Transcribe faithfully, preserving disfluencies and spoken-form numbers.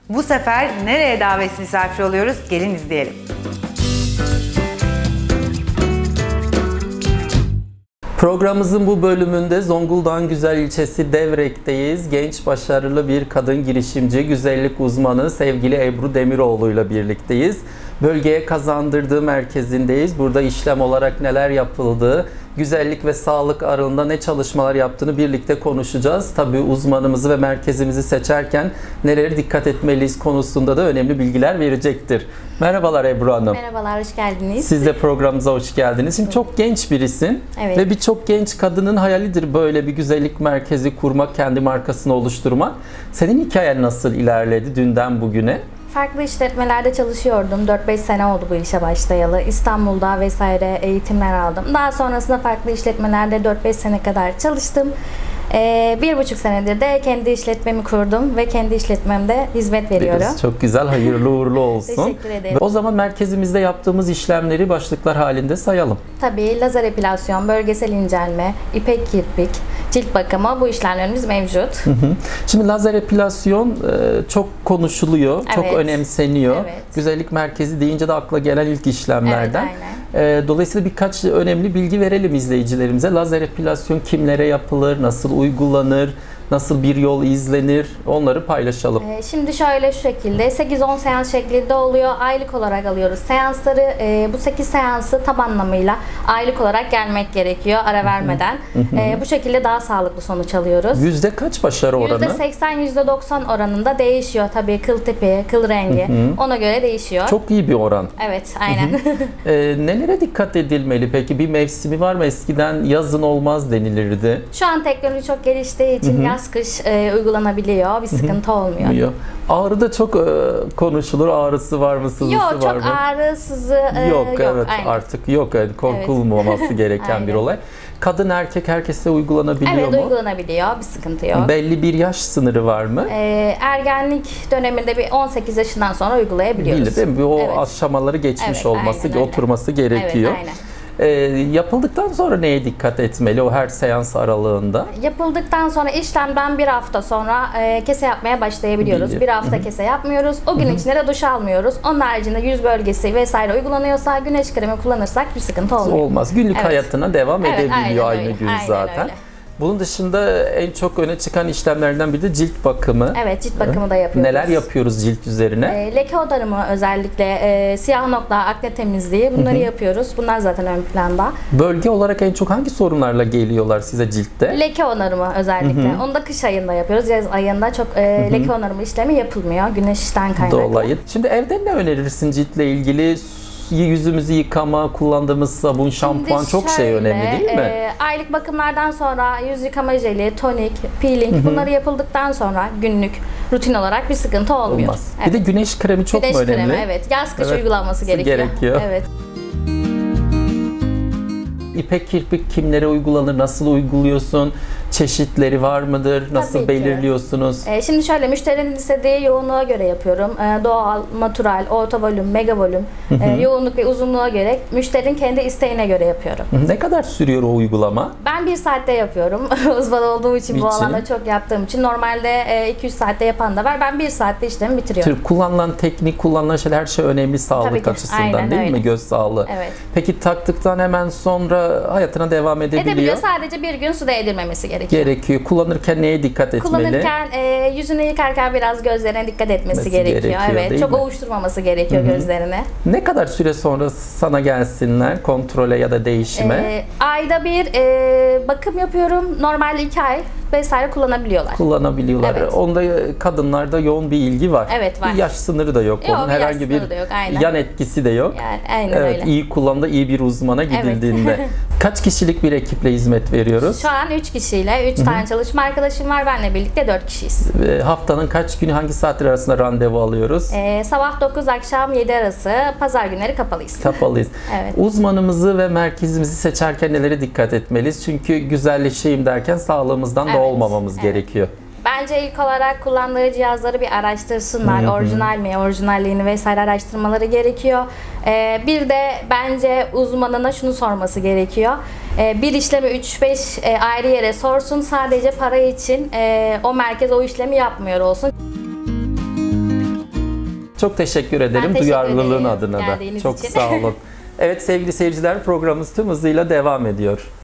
Bu sefer nereye davet misafir oluyoruz? Gelin izleyelim. Programımızın bu bölümünde Zonguldak'ın güzel ilçesi Devrek'teyiz. Genç, başarılı bir kadın girişimci, güzellik uzmanı sevgili Ebru Demiroğlu ile birlikteyiz. Bölgeye kazandırdığı merkezindeyiz. Burada işlem olarak neler yapıldığı, güzellik ve sağlık alanında ne çalışmalar yaptığını birlikte konuşacağız. Tabii uzmanımızı ve merkezimizi seçerken nelere dikkat etmeliyiz konusunda da önemli bilgiler verecektir. Merhabalar Ebru Hanım. Merhabalar, hoş geldiniz. Siz de programımıza hoş geldiniz. Şimdi çok genç birisin. Evet. Ve birçok genç kadının hayalidir böyle bir güzellik merkezi kurmak, kendi markasını oluşturmak. Senin hikayen nasıl ilerledi dünden bugüne? Farklı işletmelerde çalışıyordum. dört beş sene oldu bu işe başlayalı. İstanbul'da vesaire eğitimler aldım. Daha sonrasında farklı işletmelerde dört beş sene kadar çalıştım. Ee, bir buçuk senedir de kendi işletmemi kurdum ve kendi işletmemde hizmet veriyorum. Çok güzel, hayırlı uğurlu olsun. Teşekkür ederim. O zaman merkezimizde yaptığımız işlemleri başlıklar halinde sayalım. Tabii lazer epilasyon, bölgesel incelme, ipek kirpik, cilt bakımı, bu işlemlerimiz mevcut. Hı hı. Şimdi lazer epilasyon çok konuşuluyor, Evet. çok önemseniyor. Evet. Güzellik merkezi deyince de akla gelen ilk işlemlerden. Evet, aynen. Dolayısıyla birkaç önemli bilgi verelim izleyicilerimize. Lazer epilasyon kimlere yapılır, nasıl uygulanır, nasıl bir yol izlenir, onları paylaşalım. Ee, Şimdi şöyle şu şekilde sekiz on seans şeklinde oluyor. Aylık olarak alıyoruz seansları. E, bu sekiz seansı tam anlamıyla aylık olarak gelmek gerekiyor ara vermeden. E, bu şekilde daha sağlıklı sonuç alıyoruz. Yüzde kaç başarı oranı? yüzde seksen yüzde doksan oranında değişiyor tabii, kıl tipi, kıl rengi. Ona göre değişiyor. Çok iyi bir oran. Evet, aynen. e, nelere dikkat edilmeli peki? Bir mevsimi var mı? Eskiden yazın olmaz denilirdi. Şu an teknoloji çok geliştiği için yaz kış e, uygulanabiliyor. Bir sıkıntı olmuyor. Ağrı da çok e, konuşulur. Ağrısı var mı, sızısı yok, var mı? Yok, çok ağrı, sızı e, yok. yok. Evet, aynen. artık yok. Yani korkulmaması evet. gereken bir olay. Kadın erkek herkese uygulanabiliyor evet, mu? Evet, uygulanabiliyor. Bir sıkıntı yok. Belli bir yaş sınırı var mı? Ee, ergenlik döneminde bir on sekiz yaşından sonra uygulayabiliyoruz. Bilir, değil mi? O evet. aşamaları geçmiş evet, olması, aynen, oturması gerekiyor. Evet, aynen. E, yapıldıktan sonra neye dikkat etmeli o her seans aralığında? Yapıldıktan sonra işlemden bir hafta sonra e, kese yapmaya başlayabiliyoruz. Bilir. Bir hafta kese yapmıyoruz. O gün içinde de duş almıyoruz. Onun haricinde yüz bölgesi vesaire uygulanıyorsa, güneş kremi kullanırsak bir sıkıntı olmuyor. Olmaz. Günlük evet. hayatına devam evet, edebiliyor aynı öyle. gün aynen zaten. Öyle. Bunun dışında en çok öne çıkan işlemlerden biri de cilt bakımı. Evet, cilt bakımı da yapıyoruz. Neler yapıyoruz cilt üzerine? E, leke odarımı özellikle, e, siyah nokta, akne temizliği bunları Hı-hı. yapıyoruz. Bunlar zaten ön planda. Bölge olarak en çok hangi sorunlarla geliyorlar size ciltte? Leke onarımı özellikle. Hı-hı. Onu da kış ayında yapıyoruz. Yaz ayında çok e, leke onarımı işlemi yapılmıyor. Güneşten kaynaklı. Dolayı. Şimdi evde ne önerirsin ciltle ilgili? Yüzümüzü yıkama, kullandığımız sabun, şampuan Şimdi çok şey şöyle, önemli değil mi? E, aylık bakımlardan sonra yüz yıkama jeli, tonik, peeling Hı-hı. bunları yapıldıktan sonra günlük rutin olarak bir sıkıntı olmuyor. Olmaz. Evet. Bir de güneş kremi çok güneş mu önemli? Kremi, evet. Yaz kış evet. uygulanması gerekiyor. gerekiyor. Evet. İpek kirpik kimlere uygulanır? Nasıl uyguluyorsun? Çeşitleri var mıdır? Nasıl Tabii belirliyorsunuz? Ee, şimdi şöyle, müşterinin istediği yoğunluğa göre yapıyorum. Ee, doğal, natural, orta volüm, mega volüm, e, yoğunluk ve uzunluğa göre müşterinin kendi isteğine göre yapıyorum. Ne kadar sürüyor o uygulama? Ben bir saatte yapıyorum. Uzman olduğum için, için. bu alanda çok yaptığım için. Normalde iki üç saatte yapan da var. Ben bir saatte işlemi bitiriyorum. Tür, kullanılan teknik, kullanılan şeyler, her şey önemli sağlık açısından. Aynen, değil öyle. mi? Göz sağlığı. Evet. Peki taktıktan hemen sonra hayatına devam edebiliyor? Edebiliyor. Sadece bir gün suda yedirmemesi gerekiyor. Gerekiyor. Kullanırken neye dikkat etmeli? Kullanırken e, yüzünü yıkarken biraz gözlerine dikkat etmesi Mesi gerekiyor. gerekiyor, Evet. Çok mi? ovuşturmaması gerekiyor Hı-hı. gözlerini. Ne kadar süre sonra sana gelsinler kontrole ya da değişime? E, ayda bir e, bakım yapıyorum. Normalde iki ay vesaire kullanabiliyorlar. Kullanabiliyorlar. Evet. Onda kadınlarda yoğun bir ilgi var. Evet, var. Bir yaş sınırı da yok. Yok, Onun bir herhangi bir yok, yan etkisi de yok. Yani, aynen evet, öyle. iyi kullanımda iyi bir uzmana gidildiğinde. Evet. Kaç kişilik bir ekiple hizmet veriyoruz? Şu an üç kişiyle, üç tane çalışma arkadaşım var. Benle birlikte dört kişiyiz. Ve haftanın kaç günü, hangi saatler arasında randevu alıyoruz? Ee, sabah dokuz, akşam yedi arası. Pazar günleri kapalıyız. Kapalıyız. Evet. Uzmanımızı ve merkezimizi seçerken nelere dikkat etmeliyiz? Çünkü güzelleşeyim derken sağlığımızdan evet. da olmamamız evet. gerekiyor. Bence ilk olarak kullandığı cihazları bir araştırsınlar. Hı hı. Orijinal mi, orijinalliğini vesaire araştırmaları gerekiyor. Ee, bir de bence uzmanına şunu sorması gerekiyor. Ee, bir işlemi üç beş e, ayrı yere sorsun. Sadece para için e, o merkez o işlemi yapmıyor olsun. Çok teşekkür ederim teşekkür duyarlılığın ederim adına da. geldiğiniz Çok için. sağ olun. Evet sevgili seyirciler, programımız tüm hızıyla devam ediyor.